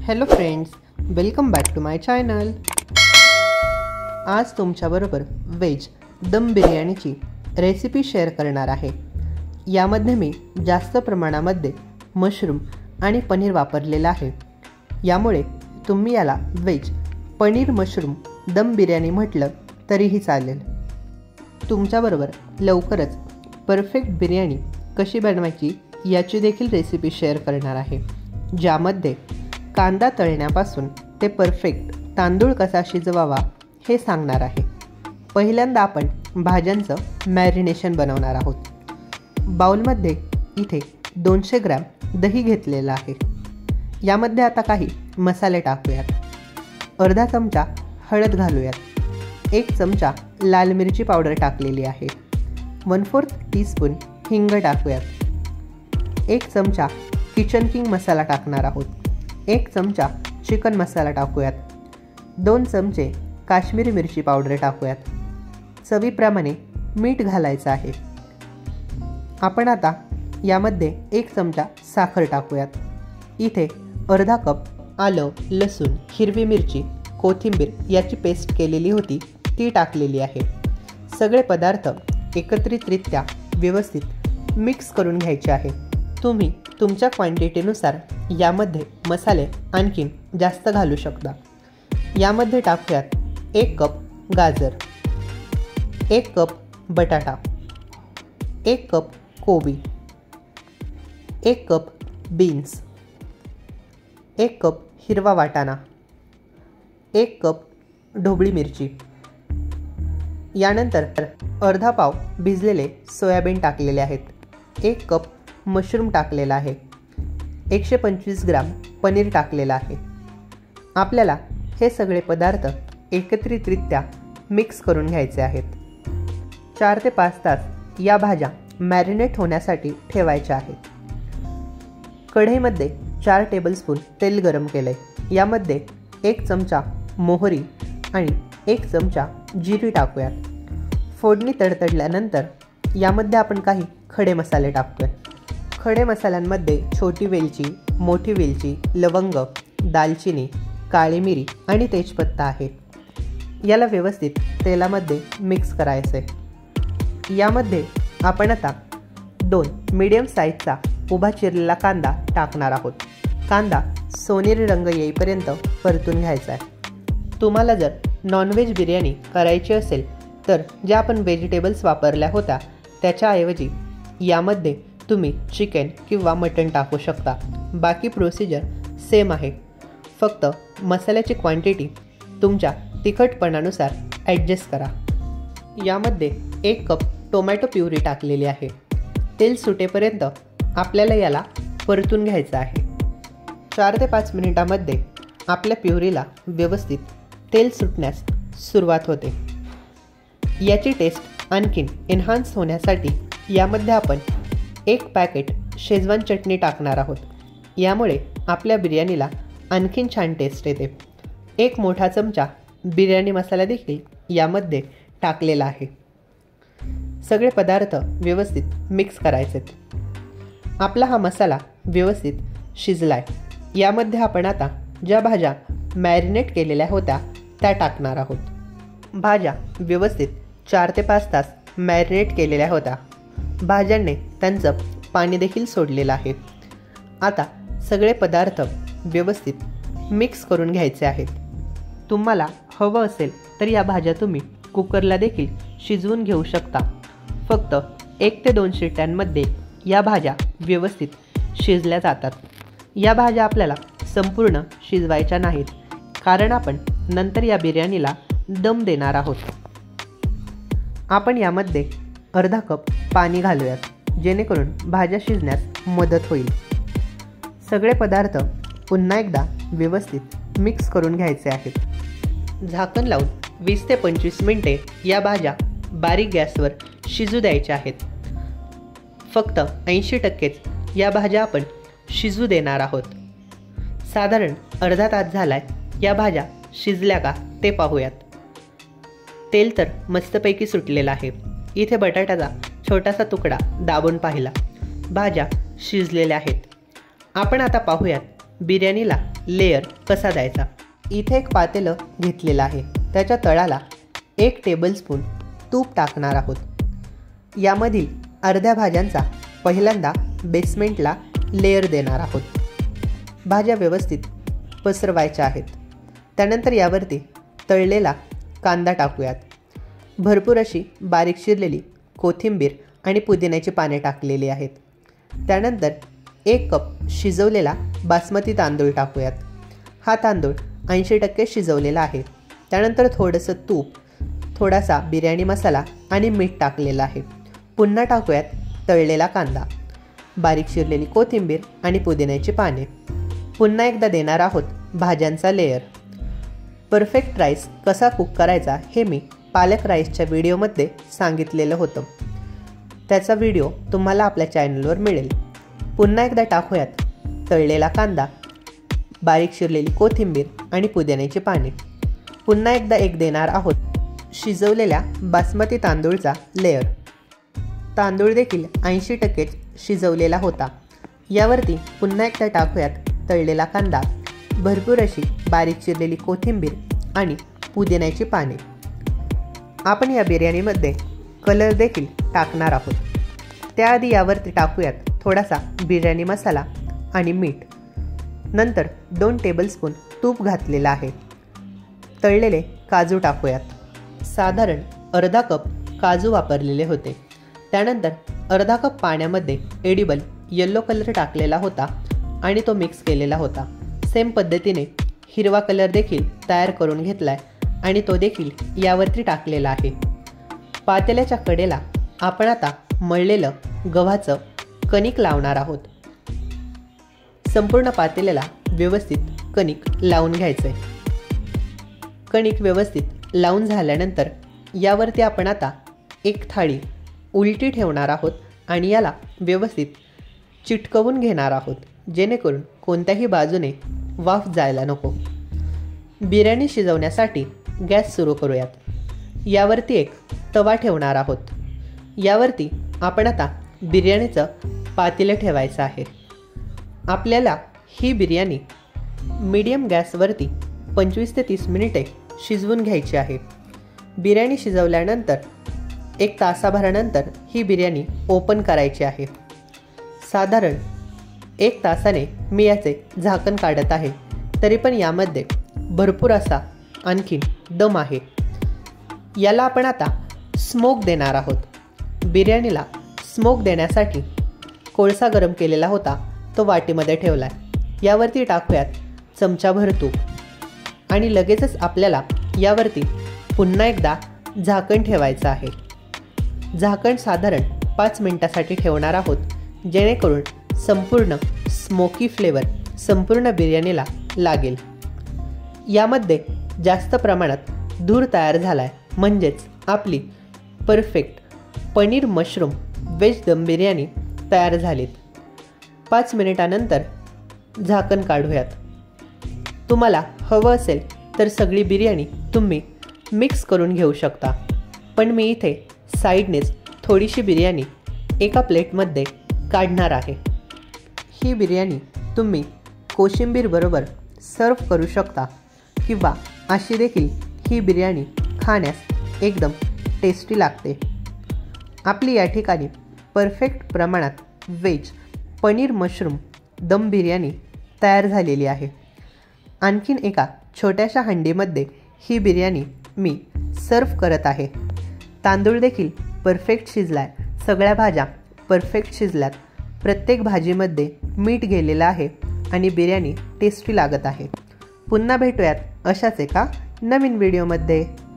Hello friends, welcome back to my channel. आज तुमच्याबरोबर veg दम बिर्याणीची रेसिपी शेअर करणार आहे. यामध्ये मी जास्त प्रमाणामध्ये मशरूम आणि पनीर वापरलेलं आहे. यामुळे तुम्ही याला वेज पनीर मशरूम दम बिर्याणी म्हटलं तरीही चालेल. तुमच्याबरोबर लवकरच परफेक्ट बिर्याणी कशी बनवायची याची देखील रेसिपी शेअर करणार आहे, ज्यामध्ये कांदा तळण्यापासून ते परफेक्ट तांदूळ कसा शिजवावा हे सांगणार आहे. पहिल्यांदा आपण भाज्यांचं मॅरिनेशन बनवणार आहोत. बाउलमध्ये इथे 200 ग्रॅम दही घेतलेलं आहे. यामध्ये आता काही मसाले टाकूयात. अर्धा चमचा हळद घालूयात. 1 चमचा लाल मिरची पावडर टाकलेली आहे. 1/4 टीस्पून हिंग टाकूयात. 1 चमचा किचन किंग मसाला टाकणार आहोत. 1 चमचा चिकन मसाला टाकूयात. 2 चमचे काश्मीरी मिरची पावडर टाकूयात. चवीप्रमाणे मीठ घालायचं आहे. आपण आता यामध्ये 1 चमचा साखर टाकूयात. इथे अर्धा कप आलं, लसूण, हिरवी मिरची, कोथिंबीर याची पेस्ट केलेली होती ती टाकलेली आहे. सगळे पदार्थ एकत्रितरित्या व्यवस्थित मिक्स करून घ्यायचे आहे. तुम्ही तुमच्या क्वांटिटीनुसार यामध्ये मसाले आणखीन जास्त घालू शकता. यामध्ये टाकूयात 1 कप गाजर, 1 कप बटाटा, 1 कप कोबी, 1 कप बीन्स, 1 कप हिरवा वाटाणा, 1 कप ढोबळी मिरची. यानंतर अर्धा पाव भिजलेले सोयाबीन टाकलेले आहेत. 1 कप मशरूम टाकलेला आहे. 125 ग्राम पनीर टाकलेला आहे. आपल्याला हे सगळे पदार्थ एकत्रितरित्या मिक्स करून घ्यायचे आहेत. 4 ते 5 तास या भाज्या मॅरिनेट होण्यासाठी ठेवायच्या आहेत. कढईमध्ये 4 टेबलस्पून तेल गरम केले. यामध्ये 1 चमचा मोहरी आणि 1 चमचा जिरे टाकूयात. फोडणी तडतडल्यानंतर यामध्ये आपण काही खडे मसाले टाकतोय. खडे मसाल्यांमध्ये छोटी वेलची, मोठी वेलची, लवंग, दालचिनी, काळी मिरी आणि तेजपत्ता आहे. याला व्यवस्थित तेलामध्ये मिक्स करायचं आहे. यामध्ये आपण आता 2 मीडियम साईजचा उभा चिरलेला कांदा टाकणार आहोत. कांदा सोनेरी रंग येईपर्यंत परतून घ्यायचा आहे. तुम्हाला जर नॉनव्हेज बिर्याणी करायची असेल तर ज्या आपण व्हेजिटेबल्स वापरल्या होत्या त्याच्याऐवजी यामध्ये तुम्ही चिकन किंवा मटण टाकू शकता. बाकी प्रोसिजर सेम आहे. फक्त मसाल्याची क्वांटिटी तुमच्या तिखटपणानुसार ॲडजस्ट करा. यामध्ये 1 कप टोमॅटो प्युरी टाकलेली आहे. तेल सुटेपर्यंत आपल्याला याला परतून घ्यायचं आहे. 4 ते 5 मिनिटामध्ये आपल्या प्युरीला व्यवस्थित तेल सुटण्यास सुरुवात होते. याची टेस्ट आणखीन एन्हान्स होण्यासाठी यामध्ये आपण 1 पॅकेट शेजवान चटणी टाकणार आहोत. यामुळे आपल्या बिर्याणीला आणखीन छान टेस्ट येते. 1 मोठा चमचा बिर्याणी मसाला देखील यामध्ये टाकलेला आहे. सगळे पदार्थ व्यवस्थित मिक्स करायचे. आपला हा मसाला व्यवस्थित शिजलाय. यामध्ये आपण आता ज्या भाज्या मॅरिनेट केलेल्या होत्या त्या टाकणार आहोत. भाज्या व्यवस्थित 4 ते 5 तास मॅरिनेट केलेल्या होत्या. भाज्यांनी त्यांचं पाणी देखील सोडलेलं आहे. आता सगळे पदार्थ व्यवस्थित मिक्स करून घ्यायचे आहेत. तुम्हाला हवं असेल तर या भाज्या तुम्ही कुकरला देखील शिजवून घेऊ शकता. फक्त 1 ते 2 शिट्यांमध्ये या भाज्या व्यवस्थित शिजल्या जातात. या भाज्या आपल्याला संपूर्ण शिजवायच्या नाहीत, कारण आपण नंतर या बिर्याणीला दम देणार आहोत. आपण यामध्ये अर्धा कप पाणी घालूयात, जेणेकरून भाज्या शिजण्यास मदत होईल. सगळे पदार्थ पुन्हा एकदा व्यवस्थित मिक्स करून घ्यायचे आहेत. झाकण लावून 20 ते 25 मिनिटे या भाज्या बारीक गॅसवर शिजू द्यायच्या आहेत. फक्त 80%च या भाज्या आपण शिजू देणार आहोत. साधारण अर्धा तास झालाय. या भाज्या शिजल्या का ते पाहूयात. तेल तर मस्तपैकी सुटलेलं आहे. इथे बटाट्याचा छोटासा तुकडा दाबून पाहिला. भाज्या शिजलेल्या आहेत. आपण आता पाहूयात बिर्याणीला लेयर कसा द्यायचा. इथे एक पातेलं घेतलेलं आहे. त्याच्या तळाला 1 टेबलस्पून तूप टाकणार आहोत. यामधील अर्ध्या भाज्यांचा पहिल्यांदा बेसमेंटला लेयर देणार आहोत. भाज्या व्यवस्थित पसरवायच्या आहेत. त्यानंतर यावरती तळलेला कांदा टाकूयात. भरपूर अशी बारीक चिरलेली कोथिंबीर आणि पुदिन्याची पाने टाकलेली आहेत. त्यानंतर 1 कप शिजवलेला बासमती तांदूळ टाकूयात. हा तांदूळ 80% शिजवलेला आहे. त्यानंतर थोडंसं तूप, थोडासा बिर्याणी मसाला आणि मीठ टाकलेलं आहे. पुन्हा टाकूयात तळलेला कांदा, बारीक चिरलेली कोथिंबीर आणि पुदिन्याची पाने. पुन्हा एकदा देणार आहोत भाज्यांचा लेयर. परफेक्ट राईस कसा कुक करायचा हे मी पालक राईसच्या व्हिडिओमध्ये सांगितलेलं होतं. त्याचा व्हिडिओ तुम्हाला आपल्या चॅनलवर मिळेल. पुन्हा एकदा टाकूयात तळलेला कांदा, बारीक चिरलेली कोथिंबीर आणि पुदिन्याची पाने. पुन्हा एकदा देणार आहोत शिजवलेल्या बासमती तांदूळचा लेयर. तांदूळ देखील 80% शिजवलेला होता. यावरती पुन्हा एकदा टाकूयात तळलेला कांदा, भरपूर अशी बारीक चिरलेली कोथिंबीर आणि पुदिन्याची पाने. आपण या बिर्याणीमध्ये कलर देखील टाकणार आहोत. त्याआधी यावरती टाकूयात थोडासा बिर्याणी मसाला आणि मीठ. नंतर 2 टेबलस्पून तूप घातलेलं आहे. तळलेले काजू टाकूयात. साधारण अर्धा कप काजू वापरलेले होते. त्यानंतर अर्धा कप पाण्यामध्ये एडिबल येलो कलर टाकलेला होता आणि तो मिक्स केलेला होता. सेम पद्धतीने हिरवा कलर देखील तयार करून घेतला आहे आणि तो देखील यावरती टाकलेला आहे. पातेल्याच्या कडेला आपण आता मळलेलं गव्हाचं कणिक लावणार आहोत. संपूर्ण पातेल्याला व्यवस्थित कणिक लावून घ्यायचं आहे. कणिक व्यवस्थित लावून झाल्यानंतर यावरती आपण आता एक थाळी उलटी ठेवणार आहोत आणि याला व्यवस्थित चिटकवून घेणार आहोत, जेणेकरून कोणत्याही बाजूने वाफ जायला नको. बिर्याणी शिजवण्यासाठी गॅस सुरू करूयात. यावरती एक तवा ठेवणार आहोत. यावरती आपण आता बिर्याणीचं पातेलं ठेवायचं आहे. आपल्याला ही बिर्याणी मीडियम गॅसवरती 25 ते 30 मिनिटे शिजवून घ्यायची आहे. बिर्याणी शिजवल्यानंतर 1 तासाभरानंतर ही बिर्याणी ओपन करायची आहे. साधारण 1 तासाने मी याचे झाकण काढत आहे, तरी पण यामध्ये भरपूर असा आणखीन दम आहे. याला आपण आता स्मोक देणार आहोत. बिर्याणीला स्मोक देण्यासाठी कोळसा गरम केलेला होता, तो वाटीमध्ये ठेवला आहे. यावरती टाकूयात चमचाभर तूप आणि लगेचच आपल्याला यावरती पुन्हा एकदा झाकण ठेवायचं आहे. झाकण साधारण 5 मिनिटासाठी ठेवणार आहोत, जेणेकरून संपूर्ण स्मोकी फ्लेवर संपूर्ण बिर्याणीला लागेल. यामध्ये जास्त प्रमाणात धूर तयार झाला आहे, म्हणजेच आपली परफेक्ट पनीर मशरूम व्हेज दम बिर्याणी तयार झालीत. 5 मिनिटानंतर झाकण काढूयात. तुम्हाला हवं असेल तर सगळी बिर्याणी तुम्ही मिक्स करून घेऊ शकता, पण मी इथे साईडनेच थोडीशी बिर्याणी एका प्लेटमध्ये काढणार आहे. ही बिर्याणी तुम्ही कोशिंबीरबरोबर सर्व करू शकता किंवा अशी देखील ही बिर्याणी खाण्यास एकदम टेस्टी लागते. आपली या ठिकाणी परफेक्ट प्रमाणात व्हेज पनीर मशरूम दम बिर्याणी तयार झालेली आहे. आणखीन एका छोट्याशा हंडीमध्ये ही बिर्याणी मी सर्व करत आहे. तांदूळ देखील परफेक्ट शिजला आहे. सगळ्या भाज्या परफेक्ट शिजल्यात. प्रत्येक भाजीमध्ये मीठ गेलेलं आहे आणि बिर्याणी टेस्टी लागत आहे. पुन्हा भेटूयात अशाच एका नवीन व्हिडिओमध्ये.